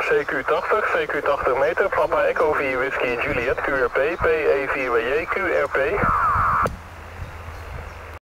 CQ80, CQ80 meter, Papa Echo 4 Whisky Juliet, QRP, PE4WJ, QRP.